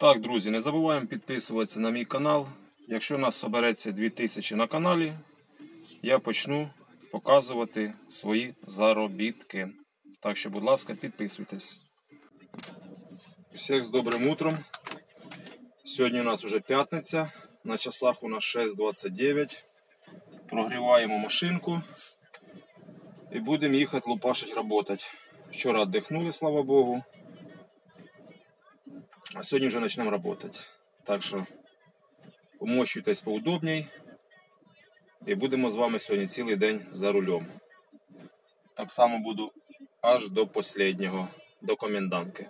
Так, друзі, не забуваємо підписуватися на мій канал. Якщо у нас собереться 2000 на каналі, я почну показувати свої заробітки. Так що, будь ласка, підписуйтесь. Всіх з добрим утром. Сьогодні у нас вже п'ятниця. На часах у нас 6:29. Прогріваємо машинку. І будемо їхати лупашить працювати. Вчора віддихнули, слава Богу. А сьогодні вже почнемо працювати. Так що помощуйтесь поудобній. І будемо з вами сьогодні цілий день за рулем. Так само буду аж до останнього, до комендантки.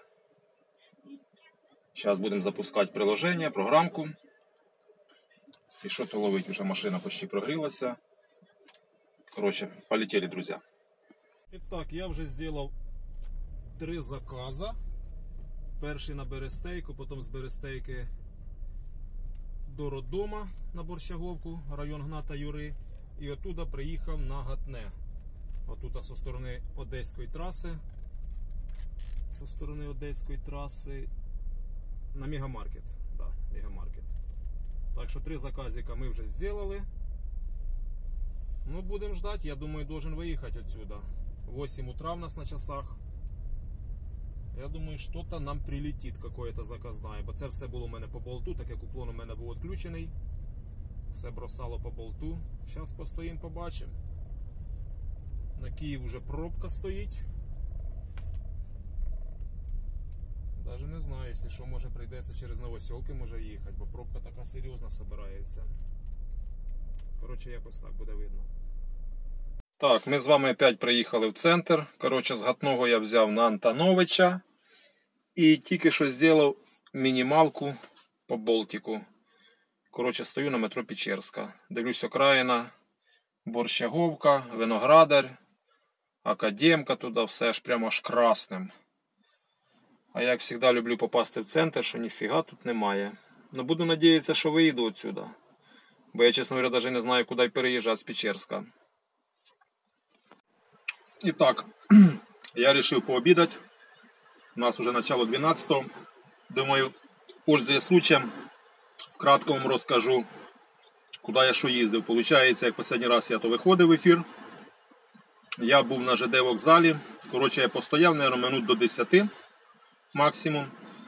Зараз будемо запускати приложення, програмку. І що то ловить, вже машина почти прогрілася. Короче, полетели, друзья. Итак, я вже зробив 3 закази. Перший на Берестейку, потім з Берестейки до роддома на Борщаговку, район Гната Юри. І оттуда приїхав на Гатне. Отут зі сторони Одеської траси. Зі сторони Одеської траси на Мегамаркет. Да, Мегамаркет. Так що 3 заказика ми вже зробили. Ну, будемо ждати, я думаю, должен виїхати отсюда. 8 утра у нас на часах. Я думаю, что-то нам прилетит, какое-то заказное. Бо це все було у мене по болту, так як уклон у мене був відключений. Все бросало по болту. Зараз постоїмо, побачимо. На Київ вже пробка стоїть. Даже не знаю, якщо що, може прийдеться через Новоселки може їхати, бо пробка така серйозна збирається. Коротше, якось так буде видно. Так, ми з вами опять приїхали в центр. Коротше, з Гатного я взяв на Антоновича. І тільки що зробив мінімалку по болтику. Коротше, стою на метро Печерська. Дивлюсь окраїна, Борщаговка, Виноградар, Академка туди, все аж прямо аж красним. А я, як завжди, люблю попасти в центр, що ніфіга тут немає. Ну, буду надіятися, що виїду отсюда. Бо я, чесно говоря, навіть не знаю, куди переїжджати з Печерська. І так, я вирішив пообідати. У нас вже начало 12-го. Думаю, пользуясь случаєм, вкратко вам розкажу, куди я що їздив. Получається, як останній раз я то виходив в ефір. Я був на ЖД вокзалі. Коротше, я постояв, мабуть, минут до 10 максимум.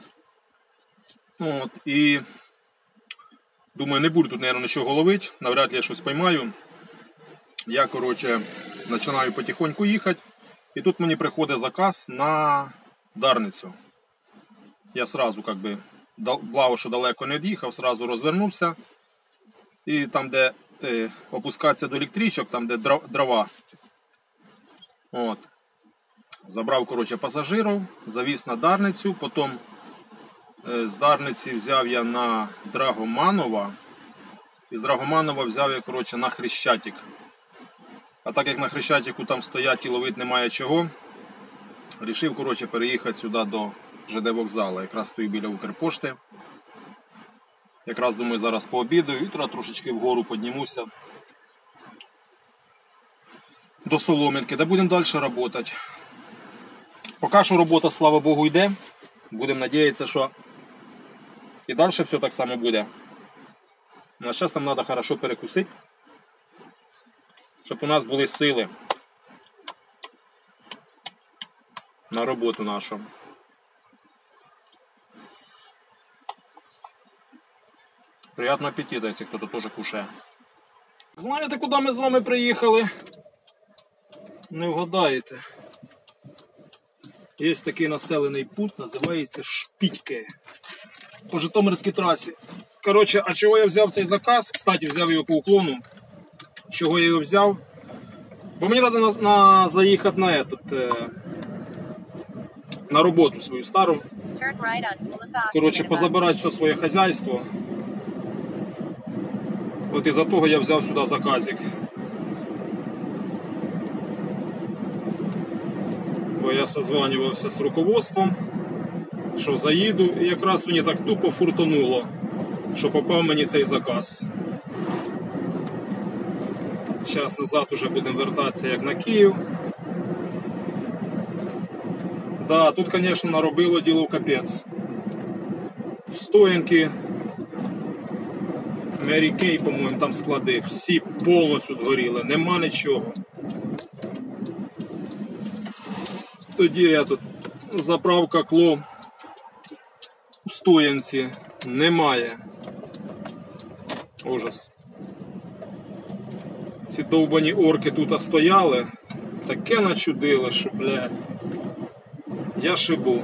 От, і думаю, не буду тут, мабуть, нічого ловити. Навряд ли я щось поймаю. Я, коротше, починаю потихоньку їхати. І тут мені приходить заказ на Дарницю. Я сразу, как бы, благо, що далеко не від'їхав, сразу розвернувся. І там, де опускатися до електричок, там, де дрова. От. Забрав, коротше, пасажирів, завіз на Дарницю. Потім з Дарниці взяв я на Драгоманова. І з Драгоманова взяв я, коротше, на Хрещатик. А так як на Хрещатику там стоять і ловити немає чого, вирішив, коротше, переїхати сюди до ЖД вокзалу. Якраз стою біля Укрпошти. Якраз, думаю, зараз пообідаю і трошечки вгору піднімуся до Солом'янки. Да будемо далі працювати. Поки що робота, слава Богу, йде. Будемо сподіватися, що і далі все так само буде. А зараз нам треба хорошо перекусити, щоб у нас були сили на роботу нашу. Приятного аппетита, якщо хтось теж кушає. Знаєте, куди ми з вами приїхали? Не вгадаєте. Є такий населений пункт, називається Шпітьки. По Житомирській трасі. Коротше, а чого я взяв цей заказ? Кстати, взяв його по уклону. Чого я його взяв? Бо мені треба заїхати на роботу свою стару. Коротше, позабирати все своє хазяйство. От із-за того я взяв сюди заказик. Бо я созванювався з руководством, що заїду, і якраз мені так тупо фуртонуло, що попав мені цей заказ. Зараз назад уже будемо вертатися як на Київ. Да, тут, конечно, наробило діло капець. стоянки. Мері Кей, по-моєму, там склади. Всі повністю згоріли, нема нічого. Тоді я тут заправка кло у стоянці немає. Ужас. Ці довбані орки тут стояли. Таке начудило, що, блядь, я шибу.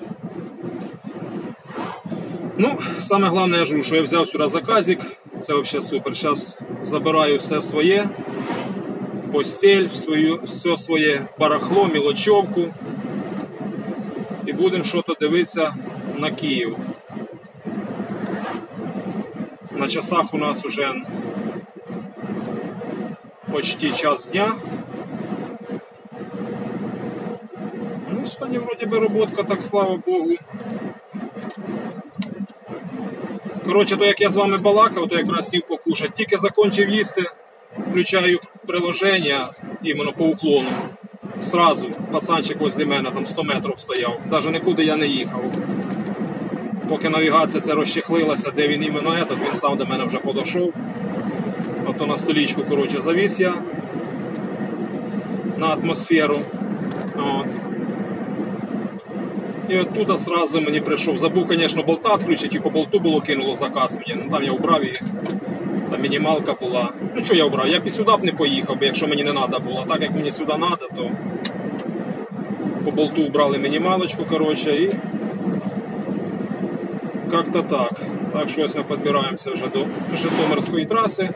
Ну, саме головне, я жду, що я взяв сюди заказик. Це взагалі супер. Зараз забираю все своє. Постель, все своє барахло, мілочовку. І будемо щось дивитися на Київ. На часах у нас вже почти час дня. Ну, сьогодні вроді би роботка, так слава Богу. Коротше, то як я з вами балакав, то якраз сів покушати. Тільки закінчив їсти, включаю приложення іменно по уклону. Сразу пацанчик возле мене, там 100 метрів стояв. Навіть нікуди я не їхав. Поки навігація це розчехлилася, де він іменно він сам до мене вже подійшов. Ото на столічку, коротше, завіз я на атмосферу. От. І оттуда сразу мені прийшов. Забув, звісно, болта відключити, і по болту було кинуло заказ мені. Ну, там я убрав її. Там мінімалка була. Ну що я убрав? Я б і сюди б не поїхав, якщо мені не треба було. Так як мені сюди треба, то по болту убрали мінімалочку, коротше, і як-то так. Так що ось ми підбираємося вже до Житомирської траси.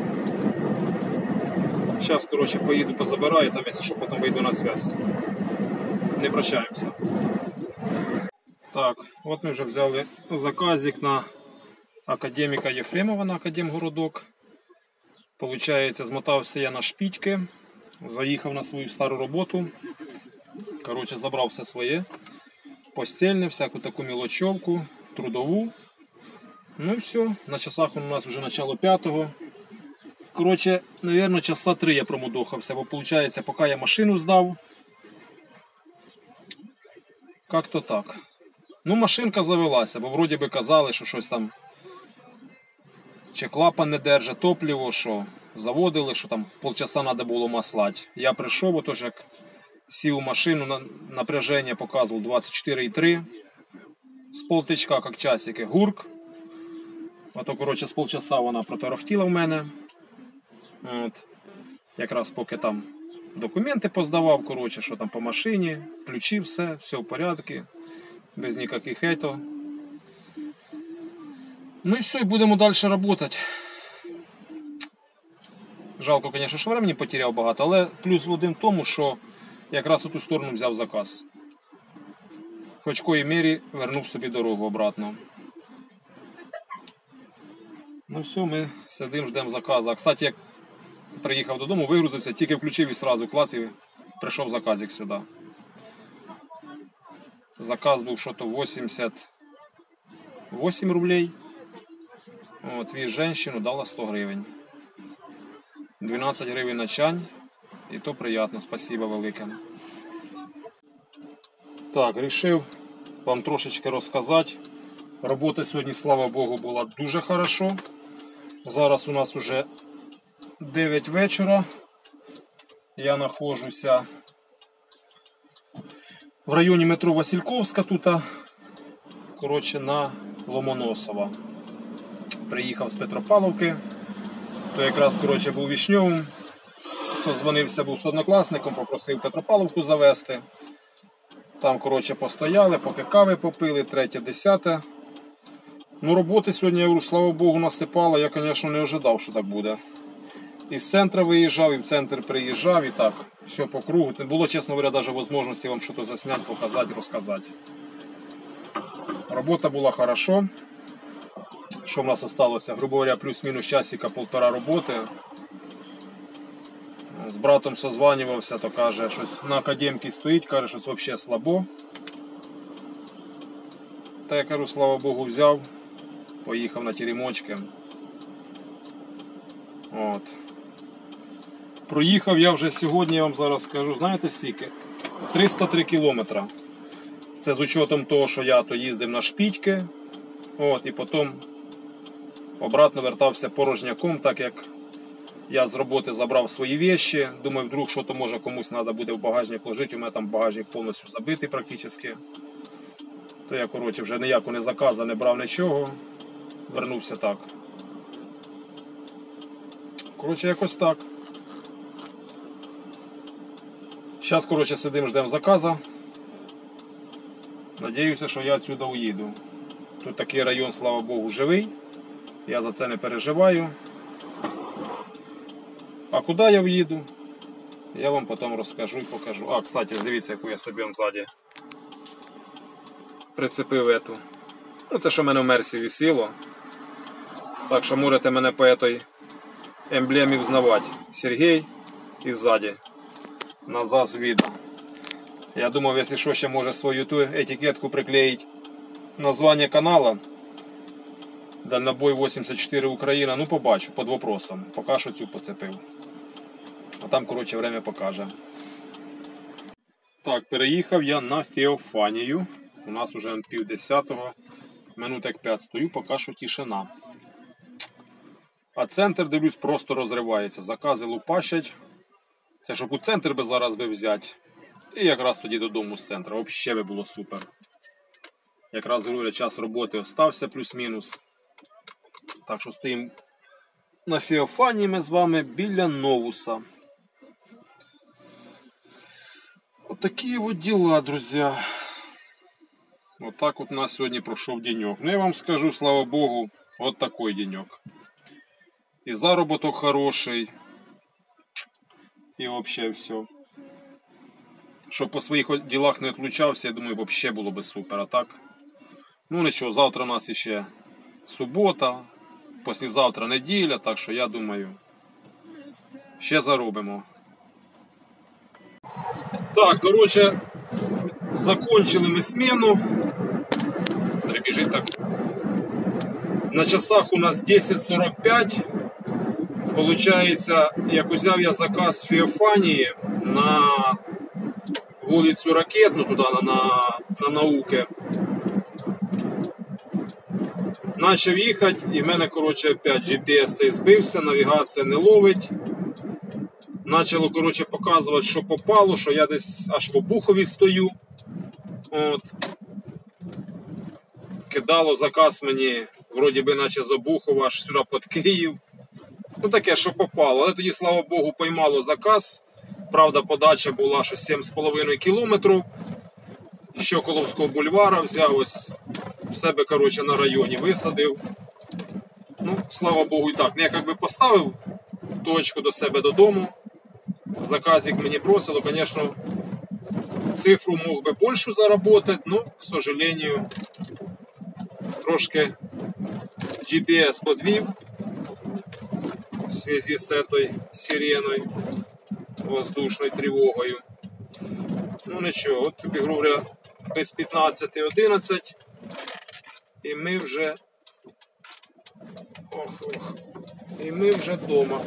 Зараз, коротше, поїду позабираю, там, якщо що, потім вийду на зв'язок. Не прощаємося. Так, от ми вже взяли заказик на академіка Єфремова, на Академгородок. Получається, змотався я на шпітьки, заїхав на свою стару роботу. Коротше, забрав все своє. Постільне, всяку таку мілочовку, трудову. Ну і все, на часах у нас вже начало 5-го. Коротше, мабуть, часа 3 я промудохався, бо виходить, поки я машину здав, як-то так. Ну, машинка завелася, бо вроді би казали, що щось там чи клапан не держить, топливо, що заводили, що там полчаса треба було маслати. Я прийшов, отож як сів у машину, напряження показував 24,3. З полтичка, як часики, гурк. Ото, коротше, з полчаса вона проторохтіла в мене. От. Якраз поки там документи поздавав, коротше, що там по машині, ключі, все в порядку, без ніяких ето. Ну і все, і будемо далі працювати. Жалко, звісно, що времени потеряв багато, але плюс в один тому, що якраз у ту сторону взяв заказ. Хоч в коїй мірі вернув собі дорогу обратно. Ну все, ми сидимо, ждемо заказу. А, кстати, як приїхав додому, вигрузився, тільки включив і одразу клац, і прийшов заказик сюди. Заказ був що-то 88 рублей. От, віз жінку, дала 100 гривень. 12 гривень на чань. І то приємно, спасибо велике. Так, вирішив вам трошечки розказати. Робота сьогодні, слава Богу, була дуже хорошо. Зараз у нас вже 9 вечора. Я знаходжуся в районі метро Васильковська, тут, коротше, на Ломоносова. Приїхав з Петропавловки, то якраз, коротше, був Вишньовим. Созвонився був з однокласником, попросив Петропавловку завести. Там, коротше, постояли, поки кави попили, 3-10. Ну, роботи сьогодні, я говорю, слава Богу, насипало. Я, звісно, не ожидав, що так буде. Із центру виїжджав, і в центр приїжджав, і так, все по кругу. Не було, чесно говоря, навіть можливості вам щось засняти, показати, розказати. Робота була хорошо. Що в нас залишилося? Грубо говоря, плюс-мінус часика, 1,5 роботи. З братом созванювався, то каже, щось на академці стоїть, каже, щось взагалі слабо. Та я кажу, слава Богу, взяв, поїхав на теремочки. От. Проїхав я вже сьогодні, я вам зараз скажу, знаєте скільки? 303 кілометри. Це з учетом того, що я то їздив на шпітьки, От, і потім обратно вертався порожняком, так як я з роботи забрав свої вещи. Думаю, вдруг що-то може комусь треба буде в багажник ложити. У мене там багажник повністю забитий практично. То я, коротше, вже ніяку не заказа, не брав нічого. Вернувся так. Коротше, якось так. Зараз, коротше, сидимо, ждемо заказа. Надіюся, що я отсюда уїду. Тут такий район, слава Богу, живий. Я за це не переживаю. А куди я в'їду, я вам потім розкажу і покажу. А, кстати, дивіться, яку я собі ззаді прицепив ету. Ну, це що в мене в Мерсі висіло. Так що можете мене по этой емблемі взнавати. Сергій і ззаді. На ЗАЗ видно. Я думав, якщо що, ще може свою ту етикетку приклеїти. Названня канала. Дальнобой 84 Україна. Ну, побачу, під вопросом. Поки що цю поцепив. А там, коротше, время покаже. Так, переїхав я на Феофанію. У нас вже 9:50. Минут як 5 стою, поки що тишина. А центр, дивлюсь, просто розривається. Закази лупащать. Це щоб у центр би зараз взяти. І якраз тоді додому з центру. Взагалі би було супер. Якраз, говорю, час роботи остався плюс-мінус. Так що стоїмо на Феофанії ми з вами біля Новуса. Отакі от діла, друзі. Отак от у нас сьогодні пройшов денек. Ну я вам скажу, слава Богу, от такий денек. І заробіток хороший. І взагалі все. Щоб по своїх ділах не відлучався, я думаю, взагалі було б супер. А так, ну нічого, завтра у нас ще субота, післязавтра неділя, так що я думаю, ще заробимо. Так, коротше, закончили ми зміну. Прибіжить так. На часах у нас 10:45. Получається, як взяв я заказ в Феофанії на вулицю Ракетну, туди на науки. Начав їхати і в мене, коротше, опять GPS цей збився, навігація не ловить. Начало, коротше, показувати, що попало, що я десь аж по Бухові стою. От. Кидало заказ мені, вроді би, наче з Обухова, аж сюди під Київ. Ну таке, що попало. Але тоді, слава Богу, поймало заказ. Правда, подача була, що 7,5 кілометрів. Щоколовського бульвара взяв, ось в себе, коротше, на районі висадив. Ну, слава Богу, і так. Я якби поставив точку до себе додому. Заказик мені бросило, звісно, цифру мог би більшу заработати, но, к сожалению, трошки GPS подвів в связи з этой сиреною, воздушною тривогою. Ну нічого, от тобі, говоря, без 15:11 і ми вже і ми вже вдома.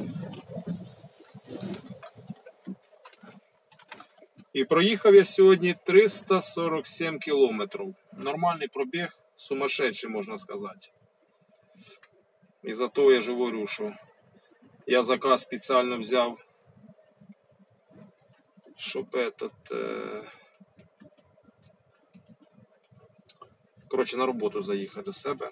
І проїхав я сьогодні 347 кілометрів. Нормальний пробіг, сумасшедший, можна сказати. І за то я ж говорю, що я заказ спеціально взяв, щоб коротше, на роботу заїхати до себе.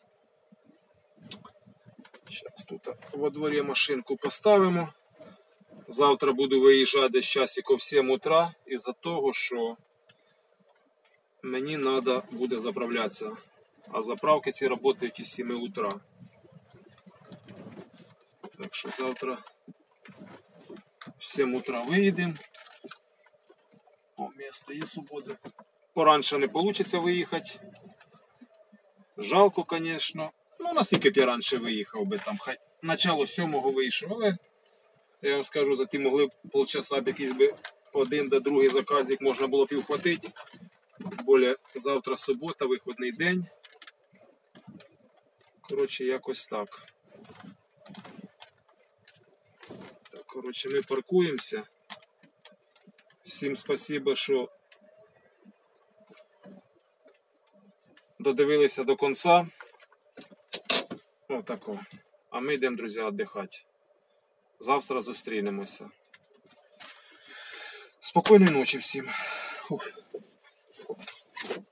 Зараз тут во дворі машинку поставимо. Завтра буду виїжджати десь часиків в 7 утра із-за того, що мені треба буде заправлятися. А заправки ці працюють із 7 утра. Так що завтра в 7 утра виїдемо. О, місто є свободе. Поранше не вийде виїхати. Жалко, звісно. Ну, наскільки б я раніше виїхав би там. Хай начало 7-го вийшов, але я вам скажу, за ті могли б полчаса б якийсь би один до другий заказик можна було б і вхватити. Более завтра субота, виходний день. Коротше, якось так. Так, коротше, ми паркуємося. Всім спасибо, що додивилися до кінця. Отако. А ми йдемо, друзі, віддихати. Завтра зустрінемося. Спокійної ночі всім. Фух.